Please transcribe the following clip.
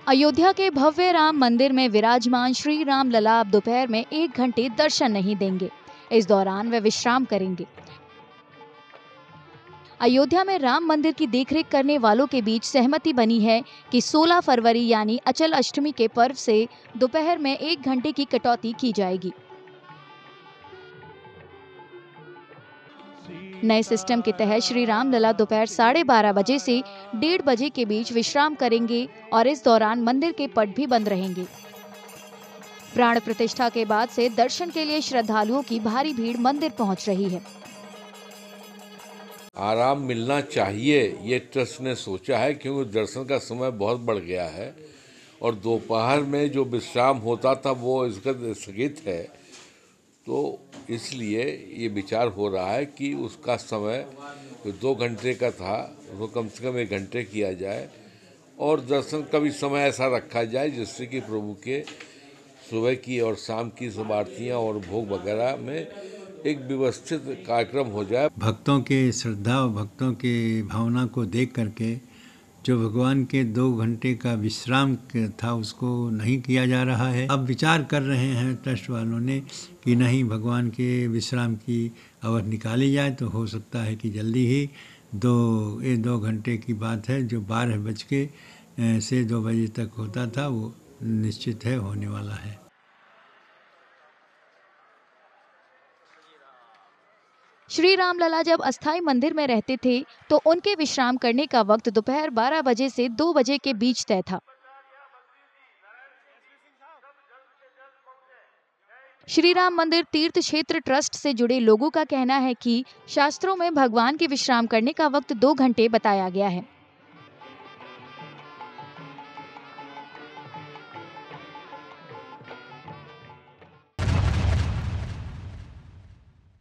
अयोध्या के भव्य राम मंदिर में विराजमान श्री राम लला अब दोपहर में 1 घंटे दर्शन नहीं देंगे। इस दौरान वे विश्राम करेंगे। अयोध्या में राम मंदिर की देखरेख करने वालों के बीच सहमति बनी है कि 16 फरवरी यानी अचल अष्टमी के पर्व से दोपहर में 1 घंटे की कटौती की जाएगी। नए सिस्टम के तहत श्री राम लला दोपहर 12:30 बजे से 1:30 बजे के बीच विश्राम करेंगे और इस दौरान मंदिर के पट भी बंद रहेंगे। प्राण प्रतिष्ठा के बाद से दर्शन के लिए श्रद्धालुओं की भारी भीड़ मंदिर पहुंच रही है। आराम मिलना चाहिए, ये ट्रस्ट ने सोचा है, क्योंकि दर्शन का समय बहुत बढ़ गया है और दोपहर में जो विश्राम होता था वो इसका स्थगित है। तो इसलिए ये विचार हो रहा है कि उसका समय जो 2 घंटे का था वो कम से कम 1 घंटे किया जाए और दर्शन का भी समय ऐसा रखा जाए जिससे कि प्रभु के सुबह की और शाम की सब आरतियाँ और भोग वगैरह में एक व्यवस्थित कार्यक्रम हो जाए। भक्तों के श्रद्धा और भक्तों के भावना को देख करके जो भगवान के 2 घंटे का विश्राम था उसको नहीं किया जा रहा है। अब विचार कर रहे हैं ट्रस्ट वालों ने कि नहीं, भगवान के विश्राम की अवधि निकाली जाए तो हो सकता है कि जल्दी ही 2 घंटे की बात है, जो 12 बज के से 2 बजे तक होता था वो निश्चित है होने वाला है। श्री राम लला जब अस्थाई मंदिर में रहते थे तो उनके विश्राम करने का वक्त दोपहर 12 बजे से 2 बजे के बीच तय था। श्री राम मंदिर तीर्थ क्षेत्र ट्रस्ट से जुड़े लोगों का कहना है कि शास्त्रों में भगवान के विश्राम करने का वक्त 2 घंटे बताया गया है।